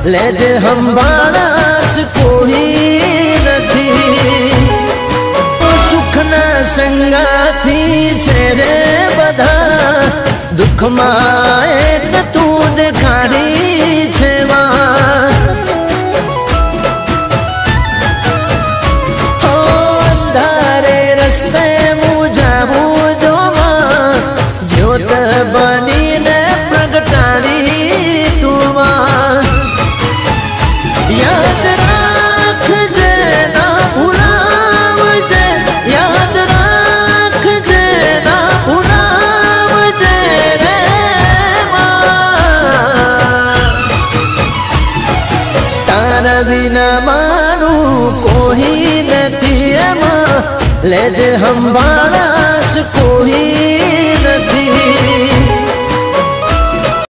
लेजे हम बाणास कोई नथी सुखना संगाती छे रे बधा दुख में एक तू देखाड़ी छे अंधारे रस्ते मुझावू जोवा ज्योत बनी ने प्रगटाड़ी तू याद राख जे ना भुलाव जे याद राख जे ना भुलाव जे रे तारा बिना मारू कोई नथी एमा लेजे हम बाणास कोई